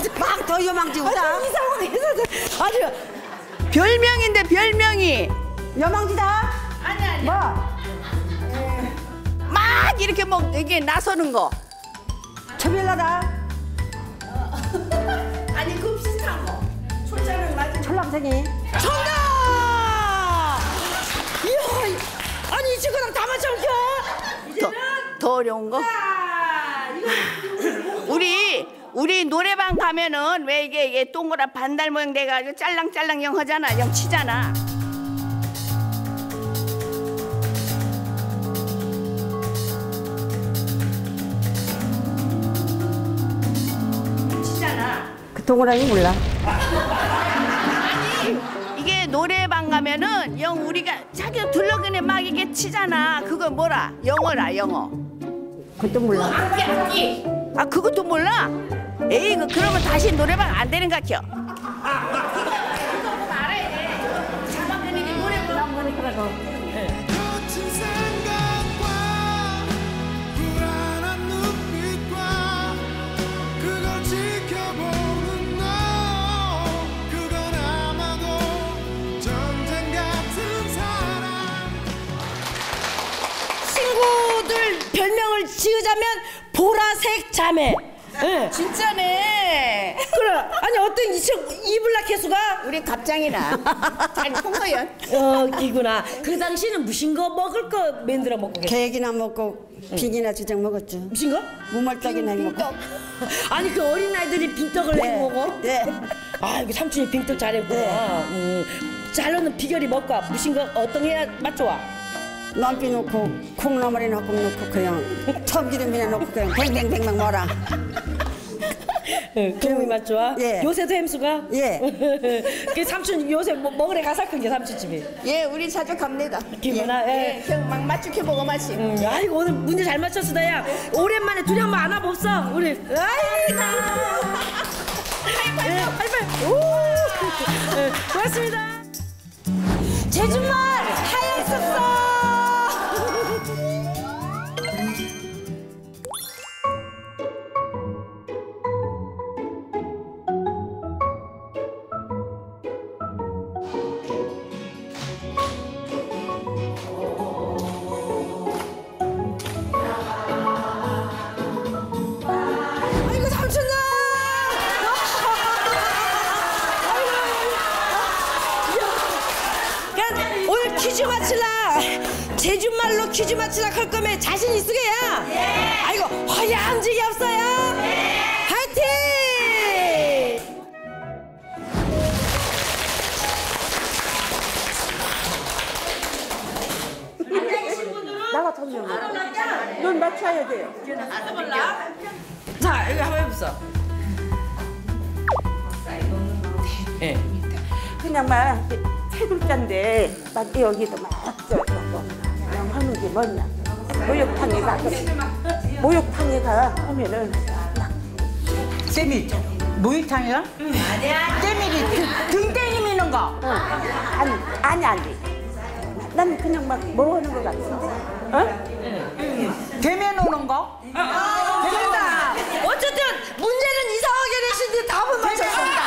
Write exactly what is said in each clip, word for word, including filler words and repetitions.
막 더 여망지보다. 이 상황에서 아주 별명인데 별명이 여망지다. 아니 아니. 뭐? 막 이렇게 뭐 이게 나서는 거. 초별나다. 아니 그 비슷한 거. 초짜는 맞은. 철랑생이. 정답! 이야, 아니 이 친구랑 다 맞춰볼게. 더, 더 어려운 거? 우리 우리 노래방 가면은 왜 이게 이게 동그란 반달 모양 돼가지고 짤랑짤랑 영 하잖아, 영 치잖아. 치잖아. 그 동그라미 몰라. 아니 이게 노래방 가면은 영 우리가 자기 둘러그네 막 이게 치잖아. 그거 뭐라? 영어라 영어. 그것도 몰라. 악기 악기. 아 그것도 몰라? 에이 그 그러면 다시 노래방 안 되는 것 같아. 알아야 돼. 자막되는 게 노래방 안 보니까. 거친 생각과 불안한 눈빛과 그걸 지켜보는 너 그건 아마도 전쟁 같은 사랑 친구들 별명을 지으자면 보라색 자매. 예. 진짜네. 그래. 아니 어떤 이 친구 이블락 개수가 우리 갑장이나. 아니 홍서연. 어 기구나. 그 당시는 무슨 거 먹을 거 만들어 먹고 계셨어? 계획이나 먹고 빙이나 주장 먹었죠. 무슨 거? 무말떡이나 해 먹고. 아니 그 어린 아이들이 빙떡을 네. 해 먹어? 네. 아이고 삼촌이 빙떡 잘했구나. 네. 음. 잘하는 비결이 뭘까? 무슨 거 어떤 해야 맞춰와? 남비 넣고 콩나물에 넣고 넣고 그냥 참기름이나 넣고 그냥 뱅뱅뱅뱅 뭐라. 그림이 맞춰와? 예. 요새도 햄수가? 예. 그 삼촌 요새 뭐 먹으래 가사 큰게 삼촌 집이. 예 우리 자주 갑니다. 기구나. 예. 예. 막 맞추게 먹어 마시. 음, 아이고 오늘 문제 잘 맞췄어 야. 오랜만에 둘이 한번 안아봅서 우리. 아이고. 예, 하이파이브. 오. 예, 고맙습니다. 제주말 하였었어. 아이고 삼촌아. 그냥 오늘 퀴즈 맞힐라. 제주말로 퀴즈 맞힐라 할 거면 자신 있으게야. 예. 아이고 허양지기 없어요. 예. 화이팅. 나가 ton명. 넌 맞춰야 돼요. 자 이거 한번 해보자. 예. 그냥 막 세 글자인데 막 여기도 막 저거 그냥 하는 게 뭐냐. 목욕탕에 가서 목욕탕에 가 하면은 쌤이 모욕탕이야? 응. 아니야. 쌤이 등 땡이 미는 거. 응. 아니 아니 아니. 난 그냥 막 뭐 하는 것 같은데. 어? 대매 노는 거? 된다. 어쨌든 문제는 이상하게 내신데 답은 맞췄습니다.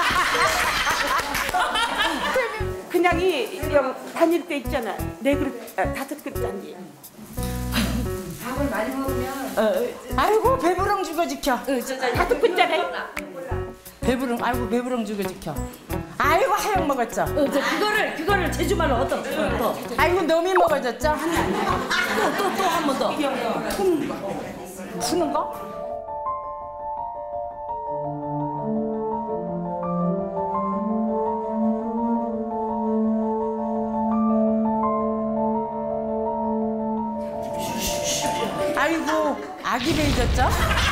그냥 이 영, 다닐 때 있잖아. 네 그릇 아, 다섯 그릇짜리. 밥을 많이 먹으면. 아이고 배부릉 죽어 지켜. 다섯 그릇짜리. 배부릉 아이고 배부릉 죽어 지켜. 아이고 하영 먹었죠. 어, 저 그거를 그거를 제주말로 어떤 또 아이고 너미 먹어졌죠. 또 또 한 번 더. 푸는 거? 아이고 아기 베이졌죠?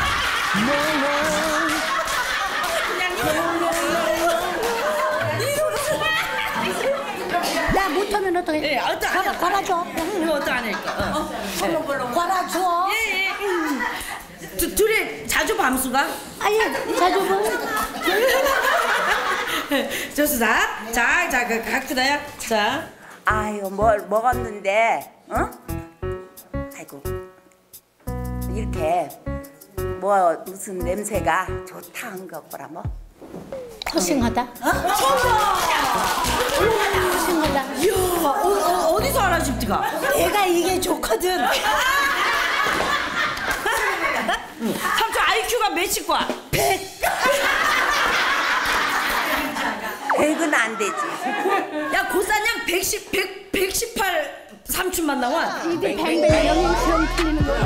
나 못하면 어떡해? 예, 어떤 안 해. 갈아줘. 이거 어떤 안 할까? 어. 갈아줘. 예, 예. 두, 둘이 자주 밤수가? 아니 자주 뭐? 좋습니다. 자, 자, 그 각주다야. 자. 아유 뭘 먹었는데 어? 아이고 이렇게 뭐 무슨 냄새가 좋다 한 거 보라 뭐. 허싱하다. 허싱하다. 이야, 어, 어, 어디서 알아줍디가? 내가 이게 좋거든. 삼촌 아이큐가 몇이과? 백. 백은 안 되지. 야, 고사냥 백십, 백, 백십팔 삼촌만 나와. 이게 뱅뱅 영양 시험 틀리는 거라고.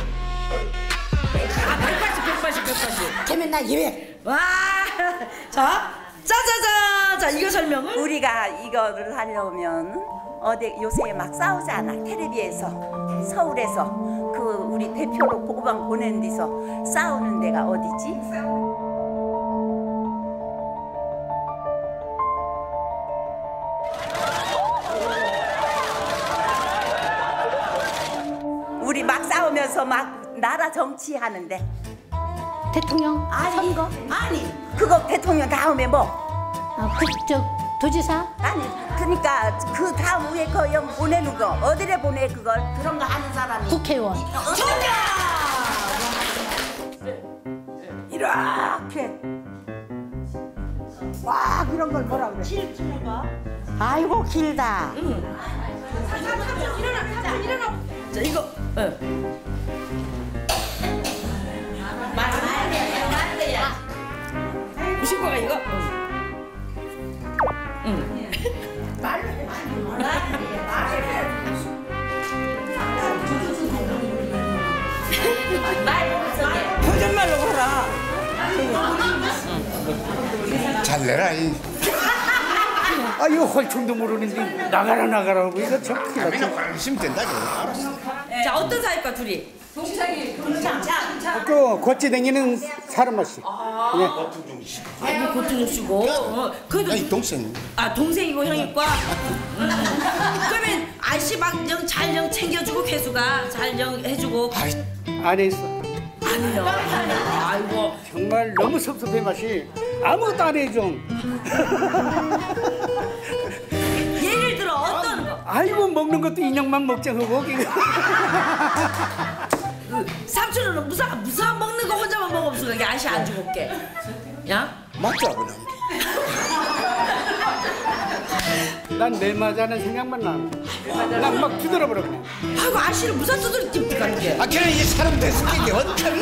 아, 백팔십, 백팔십, 백팔십. 걔면 나 이백. 와, 자, 짜자자, 자 이거 설명을. 우리가 이거를 하려면 어디 요새 막 싸우잖아. 텔레비에서 서울에서 그 우리 대표로 보고방 보낸 데서 싸우는 데가 어디지? 우리 막 싸우면서 막 나라 정치하는데. 대통령 선거. 아니 그거 대통령 다음에 뭐? 아, 국적 도지사. 아니 그러니까 그 다음 위에 거 영 보내는 거 어디에 보내 그걸 그런 거 하는 사람이 국회의원. 정답! 이렇게 와 그런 걸 뭐라 그래? 길 푸는 거? 아이고 길다. 응. 일어나, 일어나, 일어나. 자 이거. 응. 무슨 거가 이거? 응. 거짓말로 봐라. 잘 내라 이. 아 이거 헐충도 모르는데 나가라 나가라고 이거 참 큰일 났죠. 그냥 관심 된다 저. 알았어. 자 어떤 사이과 둘이? 또 거치 다니는 사람 맛이. 예. 아이고 고통을 주고. 어, 그래도 아니 동생. 아 동생이고 형이과. 음. 그러면 아저씨 막정 잘정 챙겨주고 괴수가 잘정 해주고. 아이 안 했어. 아니요. 아이고. 정말 너무 섭섭해 맛이. 아무것도 안 해줘. 예를 들어 어떤 거? 아이고 먹는 것도 인형만 먹자 그거. 삼촌은 무사 무사 먹는 거 혼자만 먹으면서 그게 아저씨 안 주고 올게. 야? 맞자 그냥. 난 내 맞아는 생각만 나. 난 막 두드려버려 그냥. 아이고 아저씨를 무사 두드리 찝찝 같은 게. 아 걔는 이제 사람 됐을 게 어떡하니?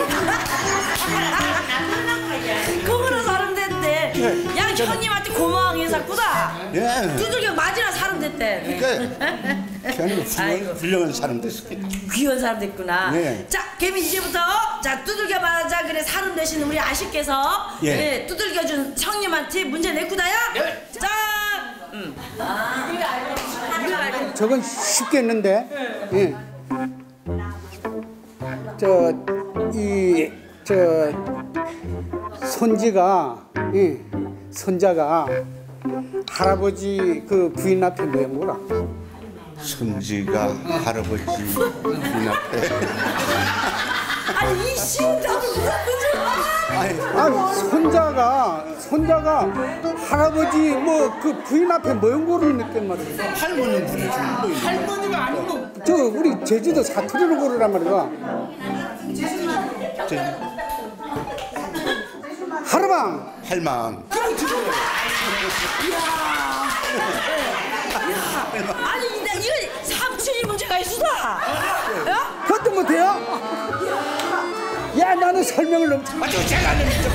그거는 사람 됐대. 야 형님한테 고마운 인사구다. 예. 두들겨 맞으나 사람 됐대. 그러니까 걔는 훌륭한, 훌륭한 사람 됐을 게. 귀여운 사람 됐구나. 네. 자, 개미 이제부터 자 두들겨 맞아 그래 사람 되신 우리 아씨께서 예. 예, 두들겨준 형님한테 문제 내구다요. 자, 음. 저건 쉽겠는데. 예. 저 이 저 손지가 예. 손자가 할아버지 그 부인 앞에 왜 뭐라? 손지가 할아버지 부인 앞에. 아니 이 신자도 무슨 문제? 아이 아 손자가 손자가 할아버지 뭐 그 부인 앞에 모형고를 냈단 말이야. 할머니 부르지. 할머니가 아니고 저 우리 제주도 사투리로 고르란 말이야. 저, 하루방 할망. 아니 근데 이거 삼촌이 문제가 있어. 야? 그것도 못해요? 야 나는 설명을 너무 아 저 제가 안 했죠.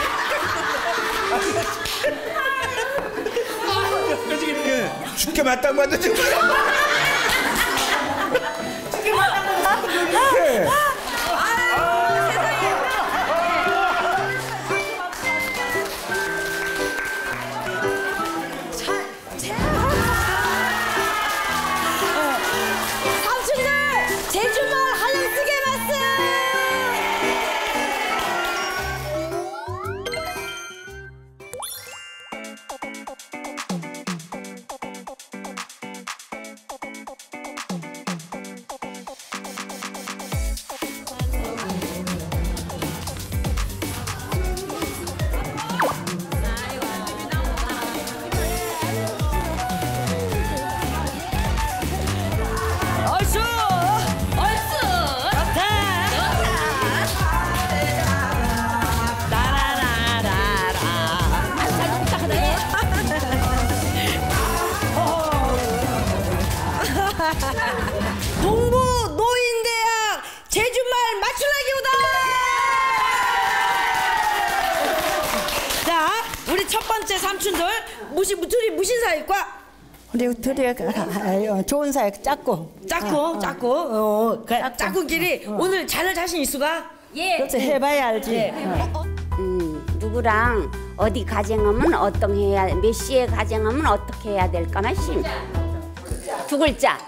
죽게 맞다고 만든 지금. 죽게 맞다고. 우리 첫 번째 삼촌들 무신 둘이 무신 사이과. 우리 둘이 그, 좋은 사이 짝고 짝고 어, 짝고 어, 그 짝꿍끼리 어. 오늘 잘할 자신 있수가? 예. 그렇지 해봐야 알지. 예. 어. 음, 누구랑 어디 가정하면 어떤 해야 몇 시에 가정하면 어떻게 해야 될까 말씀. 두 글자.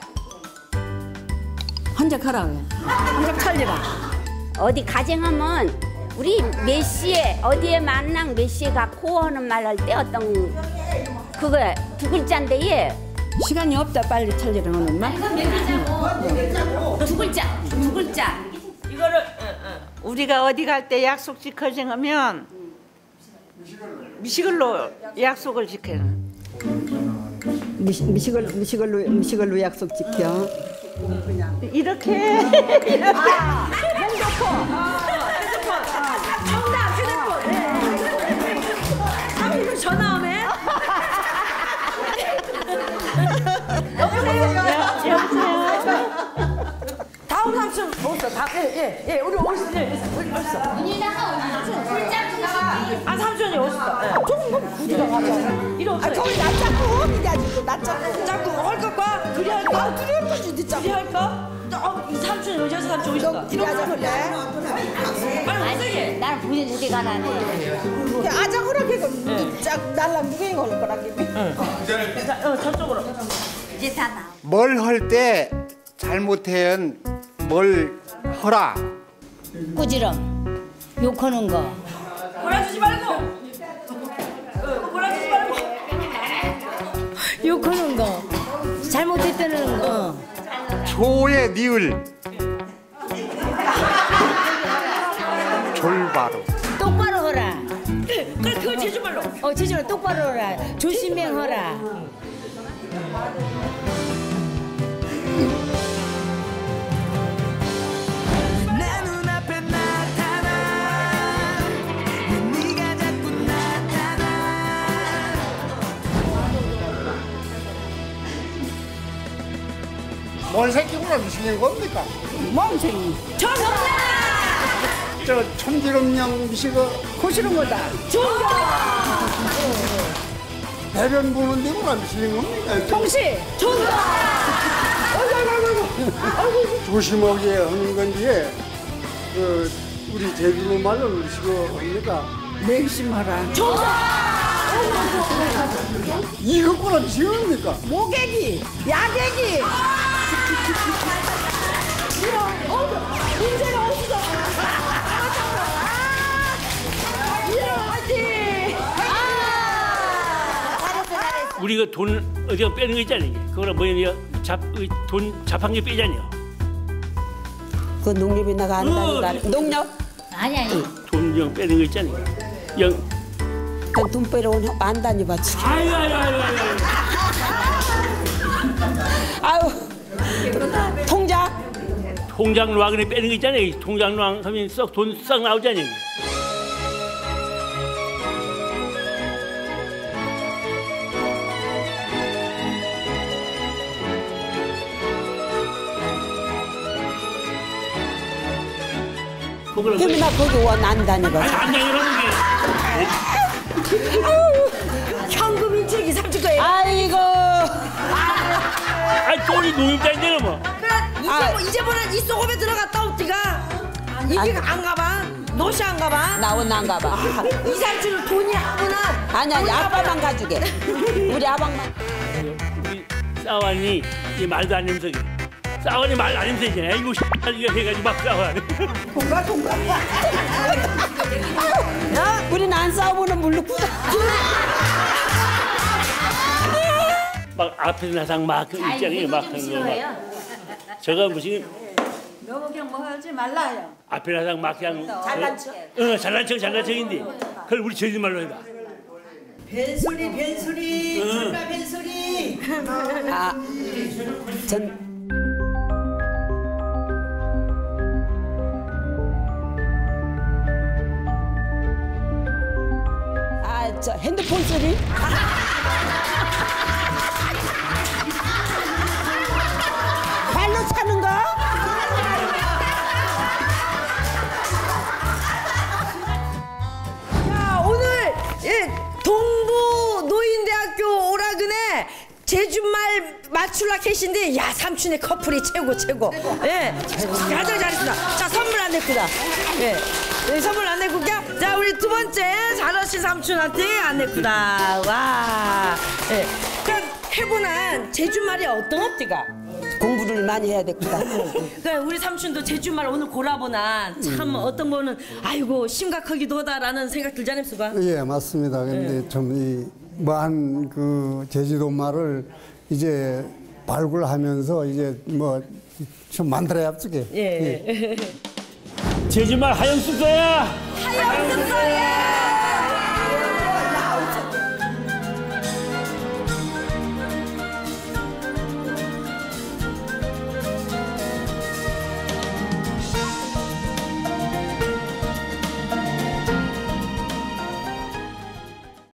혼자 가라고. 혼자 찰리라. 어디 가정하면 우리 몇 시에 어디에 만랑 몇 시에 갖고 하는 말 할 때 어떤 그거 두 글자인데 예. 시간이 없다 빨리 찰리라 하는 말. 두 글자. 두 글자. 이거를 우리가 어디 갈 때 약속 지켜 정하면 미식을로 약속을 지켜는. 미식, 미식을 미식을로 미식을로 약속 지켜. 이렇게. 아, 핸드폰. 핸드폰. 정답 핸드폰. 삼촌 전화 오네. 여보세요. 여보세요. 다음 삼촌 어딨어? 다 예예 예, 우리 어딨어? 예, 우리 어딨어? 아 삼촌이 어딨어? 예. 조금 굳이 가자. 이리 오세요. 아 저기 나 짝꿍 어디지 아직도 나 짝꿍. 짝꿍 할 거까? 둘이 할까? 아 둘이 할 거지 네 짝꿍. 둘이 할까? 어, 이 삼촌이 어디 가서 삼촌 어딨어? 둘이 하자 그래. 빨리 오세요. 나는 부인 어디 가나네. 아자 그렇게 짝 날랑 무게이 걸 거라기. 응. 자, 어, 저쪽으로. 이제 다 나. 뭘 할 때 잘못해은 뭘 허라. 꾸지럼 욕하는 거. 몰아주지 말고. 몰아주지 말고. 욕하는 거. 잘못했다는 거. 조의 니을. 졸바로. 똑바로 하라. 그래 그걸 제주말로. 어 제주로 똑바로 하라. 조심맹하라. 뭔 새끼구나 미시는 겁니까? 멍청이. 정답. 저 천지름령 미시고 고시는 거다. 정답. 배변 보는 데구나 미시는 겁니까? 통시. 정답. 아이고 아이고 아이고 조심하게 하는 건지 그 우리 제주도 말로 미시고 합니까? 맹심하라. 정답. 이것구나 미시는 겁니까? 모객이. 야객이. 인재가 없어. 우리가 돈 어디가 빼는 거 있잖아요. 그거랑 뭐냐 잡돈 자판기 빼잖아요. 그 농협이 나가 안다니까. 어. 농협? 아니 아니. 돈영 빼는 거 있잖아요. 영. 돈 빼러 온 안 다녀봐. 아유 아유 아유 아유. 아유. 통장? 통장 노하근에 빼는 거 있잖아요. 통장 노하 하면 썩 돈 썩 나오잖아요. 그러면 나 거기 와안 다녀봐. 아니 안 다니라는 게. 아유, 현금 인책이 삼촌 거예요. 아이고. 아니 돈이 농협자인데 뭐. 그래 이제 아. 뭐 이제부터는 이 속업에 들어갔다 옵디가 이게 안 가봐. 노시 안 가봐. 나온 안 가봐. 이 삼촌은 돈이 아무나. 아니 아니 아빠만 가지게. 우리 아방만. 우리 싸완이 이 말도 안 냄새게. 싸완이 말 안 냄새잖아. 이거 이거 해가지고 막 싸워하네. 동가 동가. 야, 우리는 안 싸우고는 물르구나. 막 앞에서 나상 막 있잖아요. 막 하는 거 막. 저거 무슨 너무 그냥 뭐 하지 말라요. 앞에 나상 막 그냥 잘난 척. 어 잘난 척 잘난 척인데 그걸 우리 제주 말로 해봐. 벤소리 벤소리 응. 출가 벤소리. 아, 전. 아, 저 핸드폰 소리? 발로 차는 거? 자 오늘 예, 동 제주말 맞출라 계신데 야 삼촌의 커플이 최고 최고. 예, 가장 잘했습니다. 자 선물 안 냈구나. 예, 네, 선물 안 냈구까. 자 우리 두 번째 잘하신 삼촌한테 안 냈구나. 와. 예, 그러니까 해보난 제주말이 어떤 업디가? 공부를 많이 해야 되겠다. 그러니까 우리 삼촌도 제주말 오늘 골라보나 참 어떤 거는 아이고 심각하기도 하다라는 생각 들지 않습니까? 예, 맞습니다. 근데 좀 이 뭐한 그 제주도 말을 이제 발굴하면서 이제 뭐 좀 만들어야 합시게. 예. 제주말 하영숙서야. 하영숙서야.